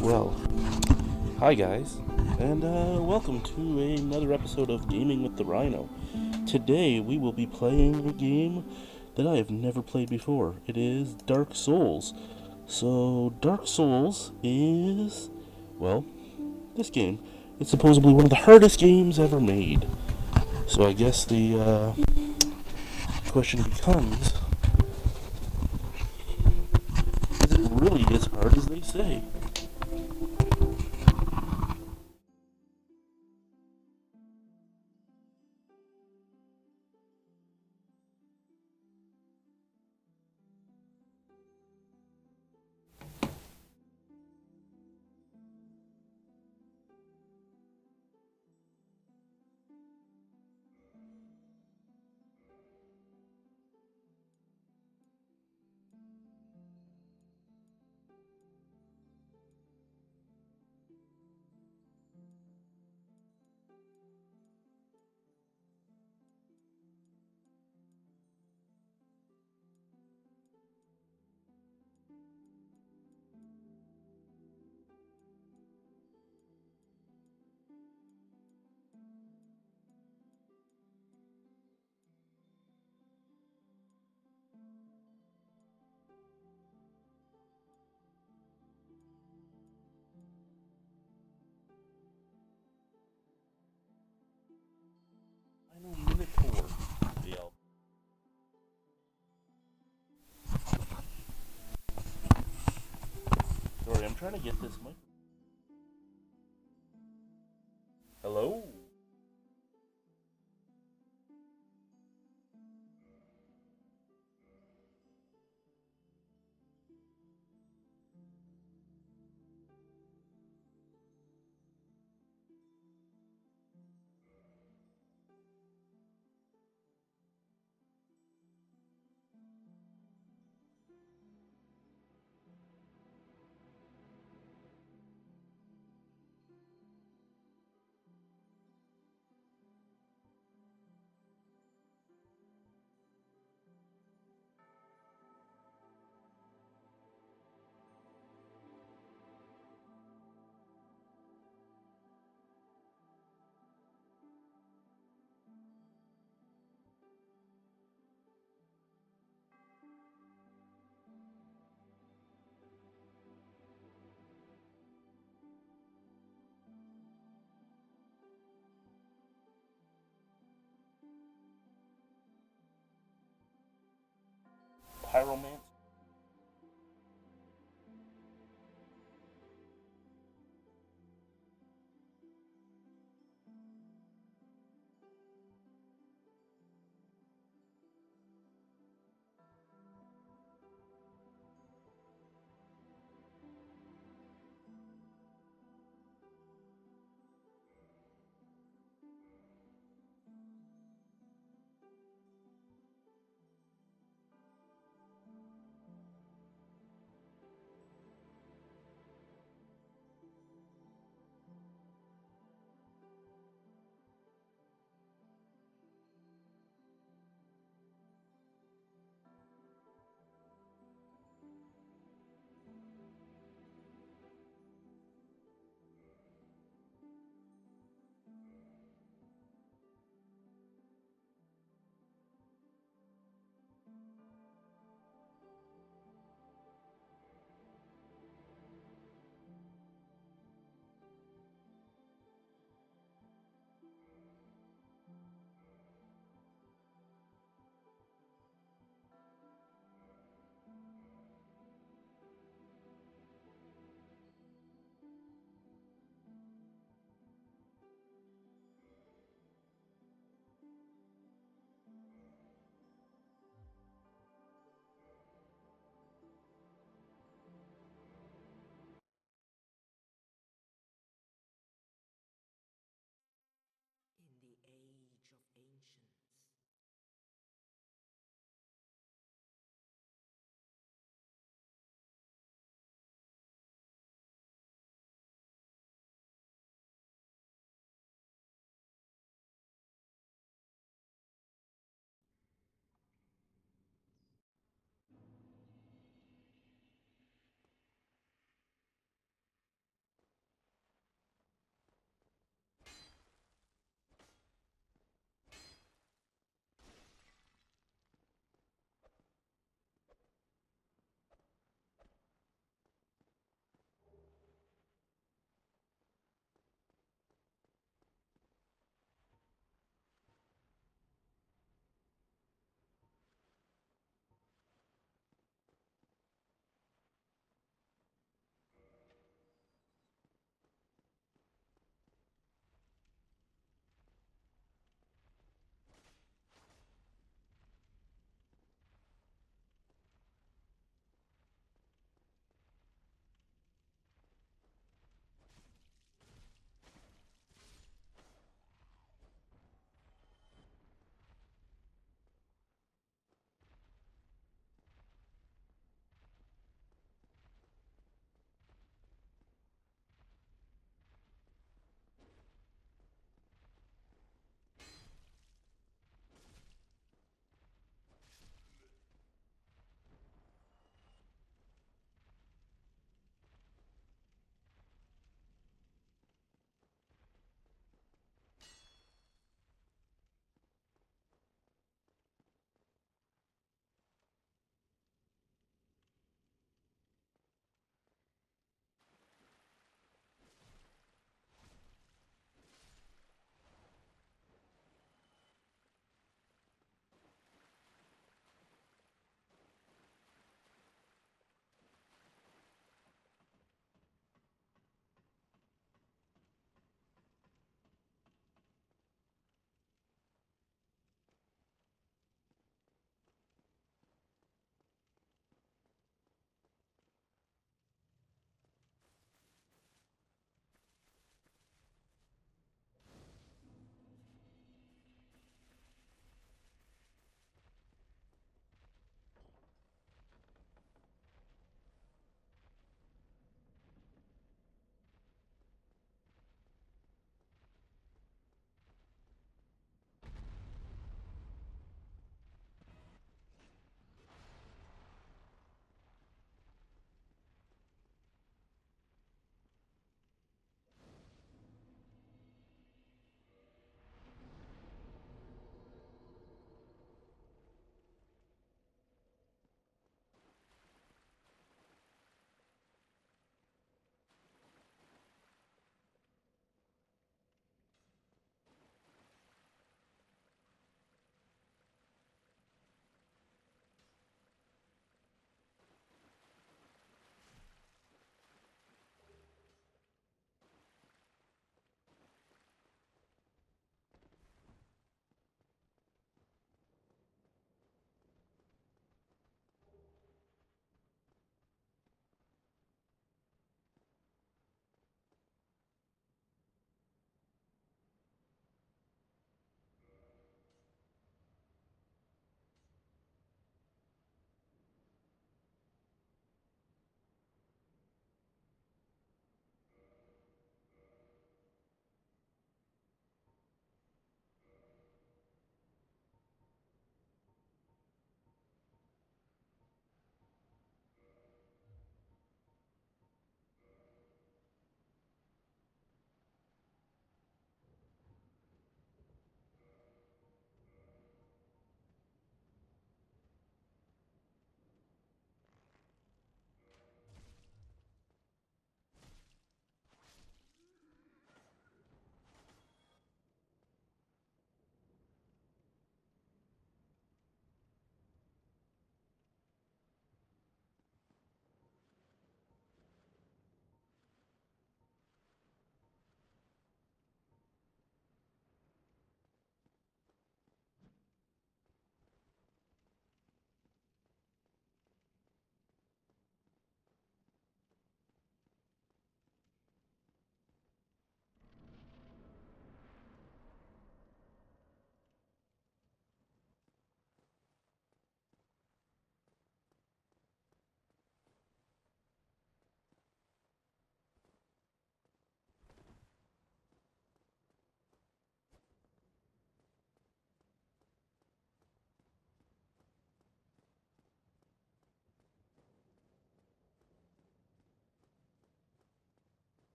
Well, hi guys, and welcome to another episode of Gaming with the Rhino. Today we will be playing a game that I have never played before. It is Dark Souls. So, Dark Souls is, well, this game. It's supposedly one of the hardest games ever made. So I guess the question becomes, is it really as hard as they say? I know Minotaur. Yeah. Sorry, I'm trying to get this mic. Hello?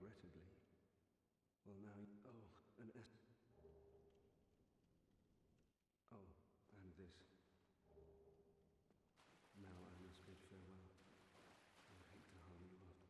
regrettably. Well, now you... Oh, and... Oh, and this. Now I must bid farewell. I would hate to harm you up.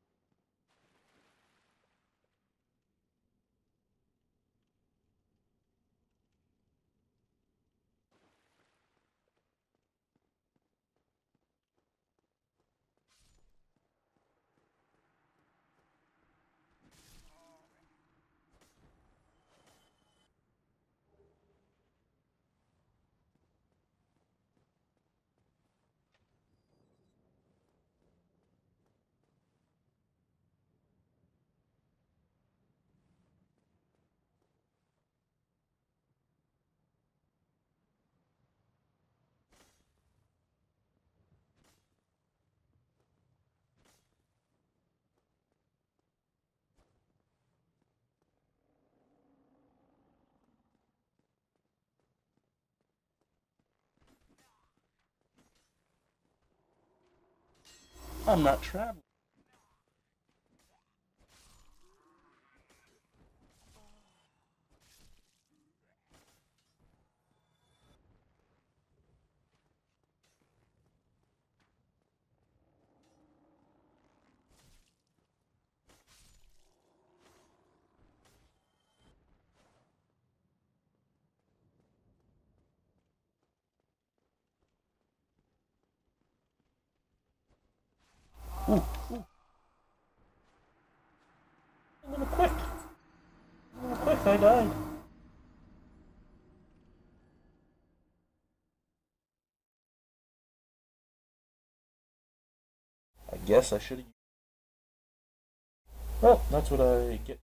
I'm not traveling. Ooh, ooh. A little quick. A little quick, I died. I guess I should have. Well, that's what I get.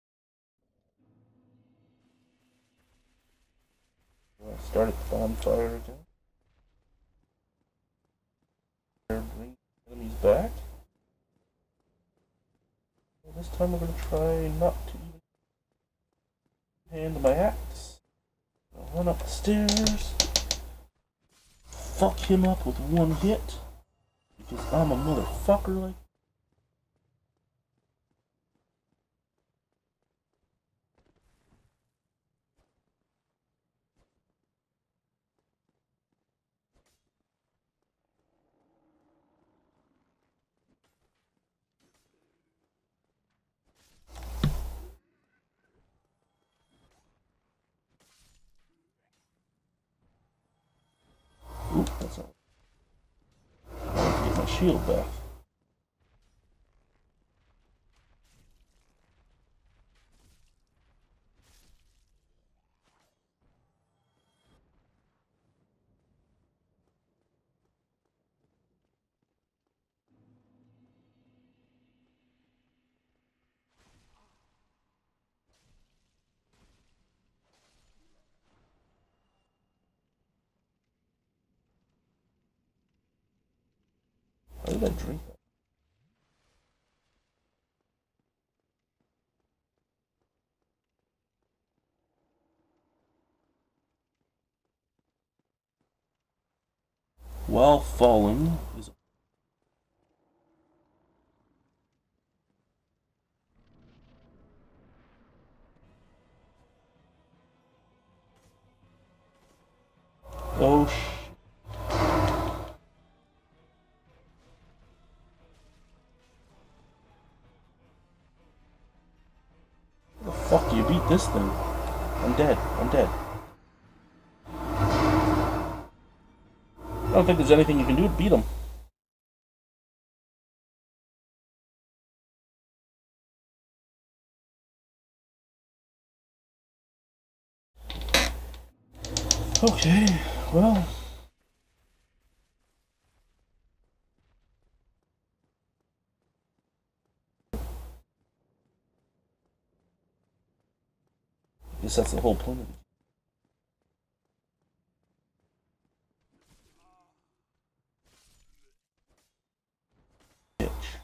Start at the bonfire again. Bring enemies back. Well, this time we're gonna try not to even hand my axe. I'll run up the stairs. Fuck him up with one hit. Because I'm a motherfucker like. Oop, that's all. I have to get my shield back. How did I drink that? While falling is. Oh shit. How the fuck do you beat this thing? I'm dead. I'm dead. I don't think there's anything you can do to beat him. Okay, well. I guess that's the whole point of the bitch.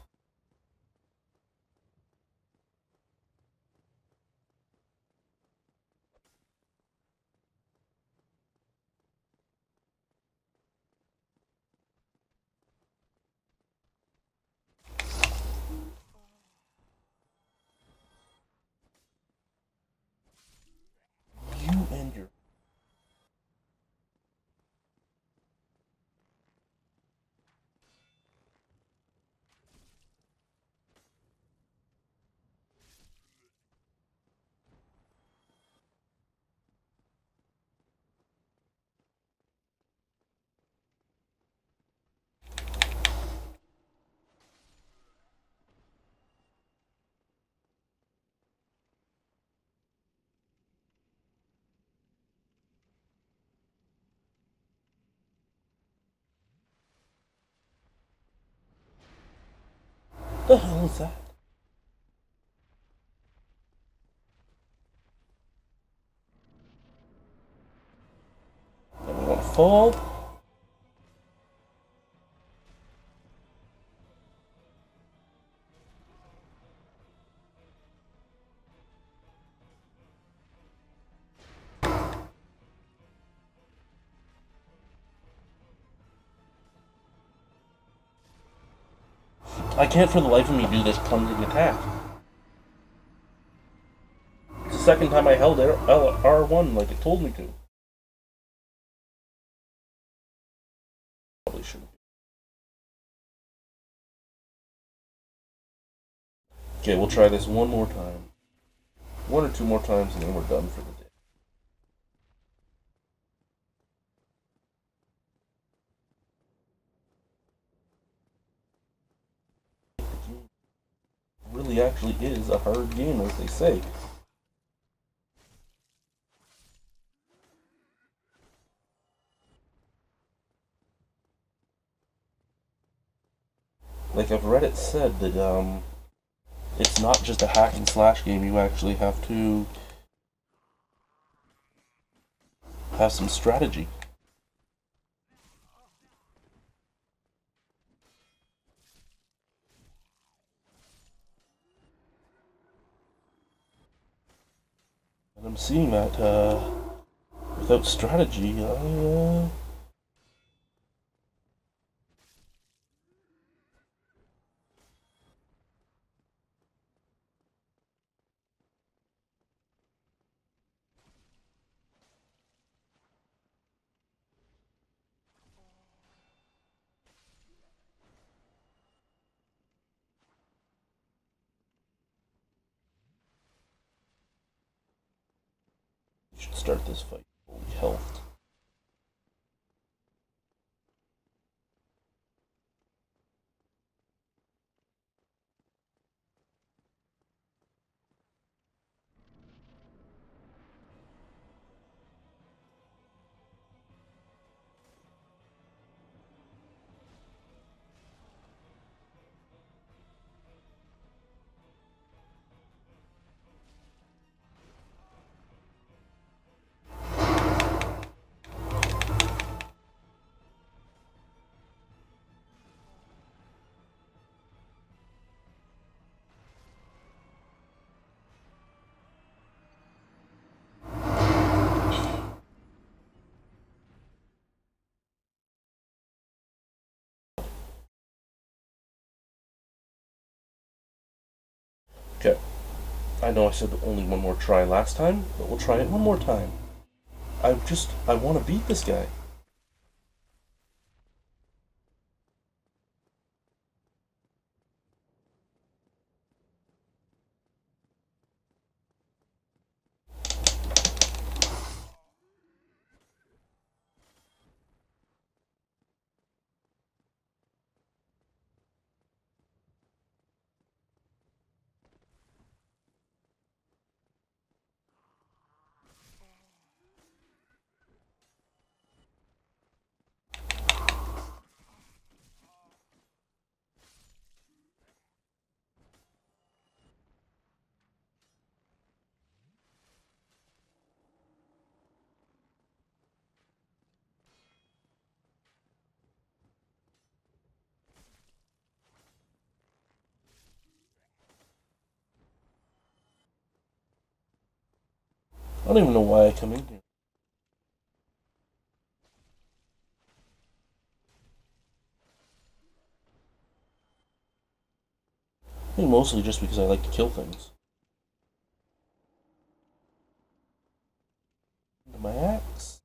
The hell is that? I don't want to fall. I can't for the life of me do this plunging attack. It's the second time I held R1 like it told me to. Probably shouldn't. Okay, we'll try this one more time. One or two more times and then we're done for the day. The game really actually is a hard game, as they say. Like, I've read it said that, it's not just a hack and slash game, you actually have to have some strategy. And I'm seeing that, without strategy, should start this fight. Holy health. Okay. I know I said only one more try last time, but we'll try it one more time. I want to beat this guy. I don't even know why I come in here. I think mostly just because I like to kill things. My axe.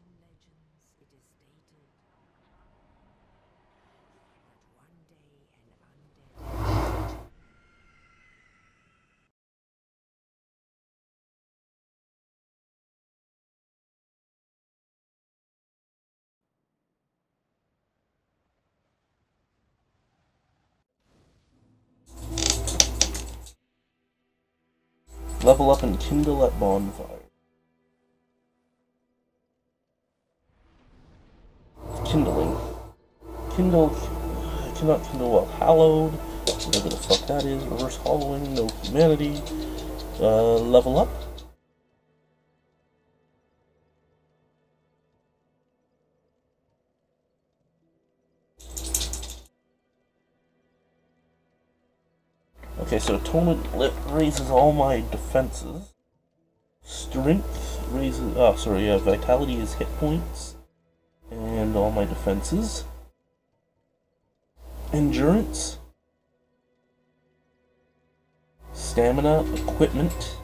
ancient legends, it is stated that one day an undead Level up and kindle at bonfire. Kindling. Kindle. Cannot kindle while hallowed. Whatever the fuck that is. Reverse hollowing. No humanity. Level up. Okay, so atonement raises all my defenses. Strength raises. Oh, sorry. Yeah, vitality is hit points. And all my defenses. Endurance. Stamina. Equipment.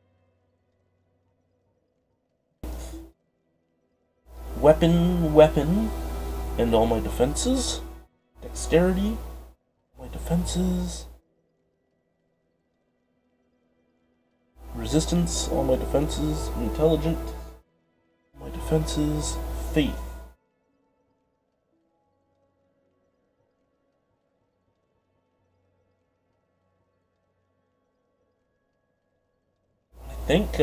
Weapon. And all my defenses. Dexterity. My defenses. Resistance, all my defenses. Intelligent, my defenses. Faith. I think,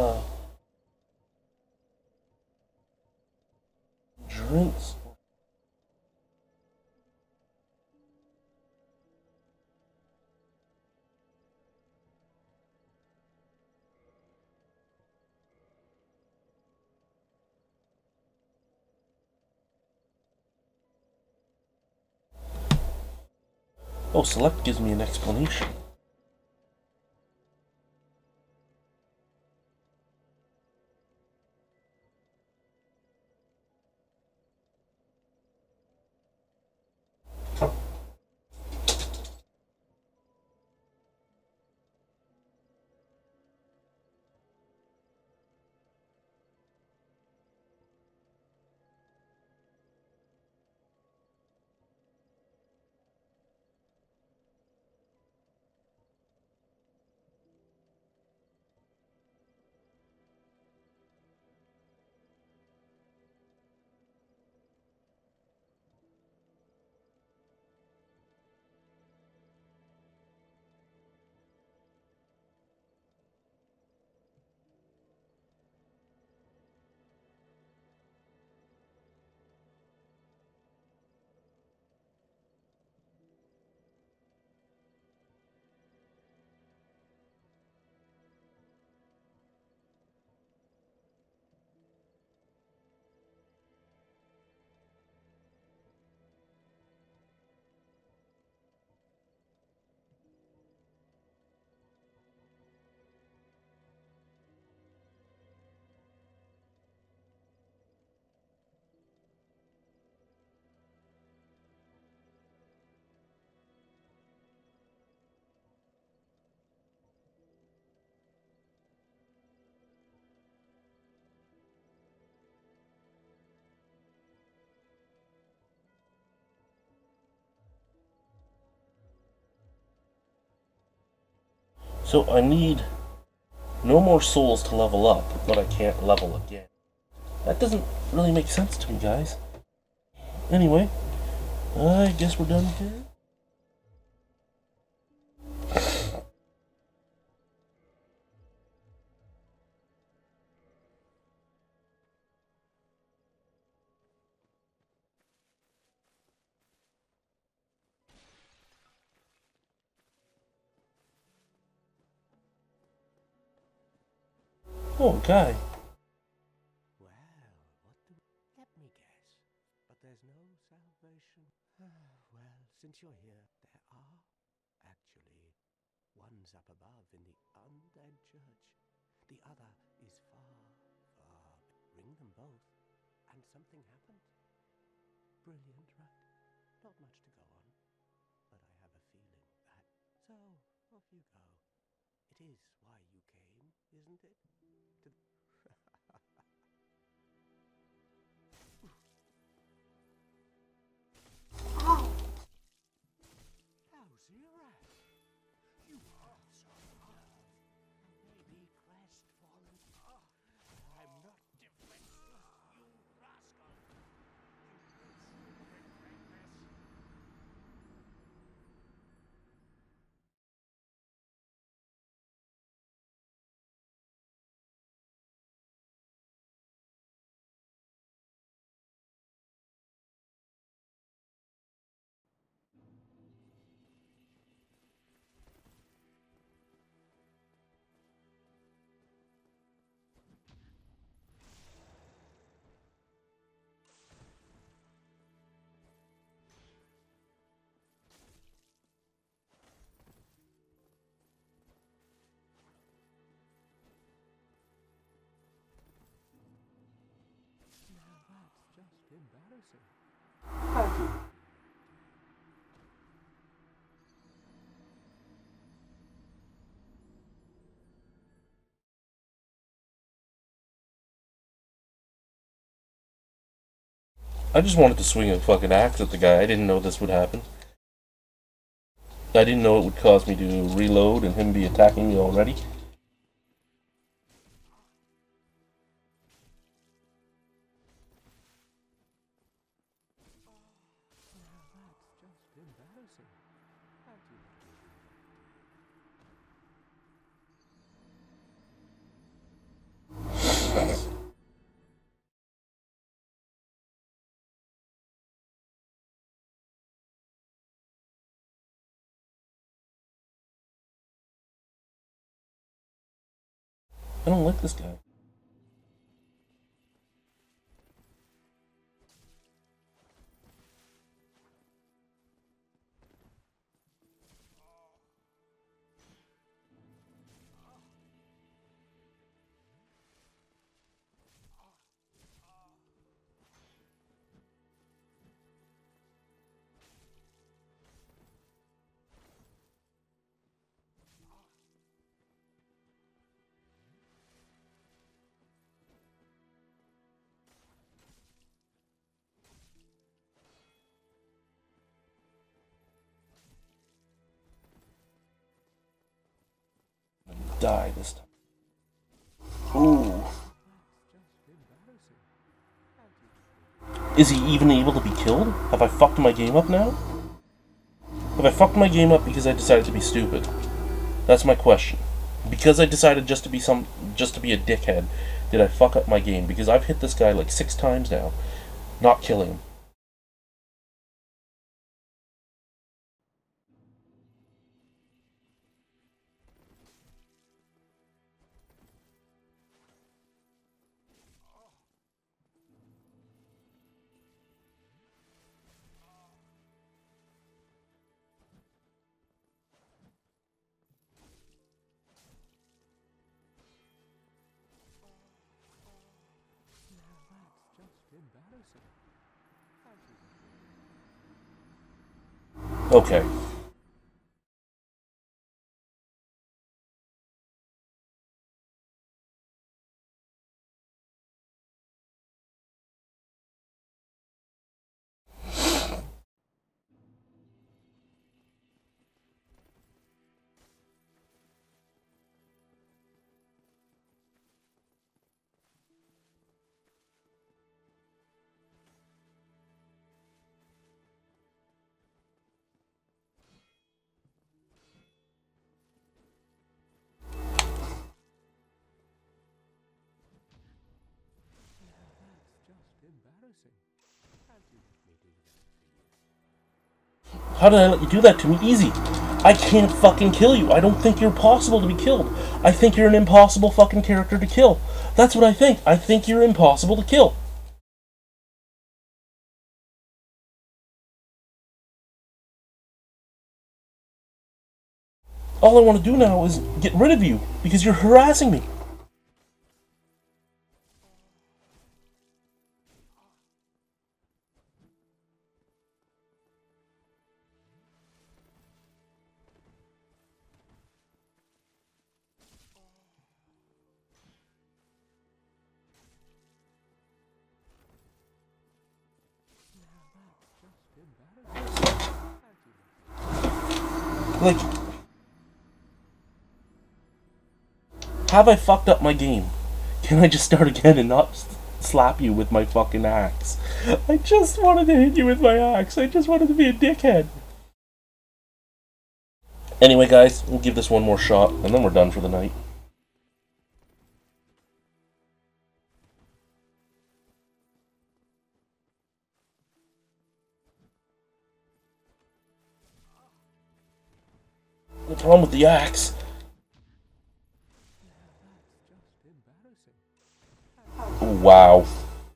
drinks. Oh, select gives me an explanation. So I need no more souls to level up, but I can't level again. That doesn't really make sense to me, guys. Anyway, I guess we're done here. Oh, guy. Well, what do... Let me guess. But there's no salvation? Well, since you're here, there are, actually. One's up above in the undead church. The other is far, far... Ring them both, and something happened. Brilliant, right? Not much to go on. But I have a feeling that... So, off you go. It is why you came, isn't it? To... just embarrassing. I just wanted to swing a fucking axe at the guy. I didn't know this would happen. I didn't know it would cause me to reload and him be attacking me already. Now that's just embarrassing. How do you I don't like this guy. Die this time. Ooh. Is he even able to be killed? Have I fucked my game up now? Have I fucked my game up because I decided to be stupid? That's my question. Because I decided just to be a dickhead, did I fuck up my game? Because I've hit this guy like 6 times now, not killing him. embarrassing? How do you Okay. embarrassing? How do you let me do that to you? How did I let you do that to me? Easy. I can't fucking kill you. I don't think you're possible to be killed. I think you're an impossible fucking character to kill. That's what I think. I think you're impossible to kill. All I want to do now is get rid of you, because you're harassing me. Like, have I fucked up my game? Can I just start again and not slap you with my fucking axe? I just wanted to hit you with my axe. I just wanted to be a dickhead. Anyway, guys, we'll give this one more shot, and then we're done for the night. What's wrong with the axe? Wow.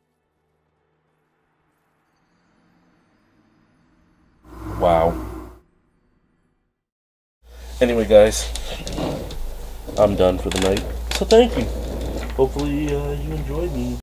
Wow. Anyway, guys, I'm done for the night. So thank you. Hopefully you enjoyed me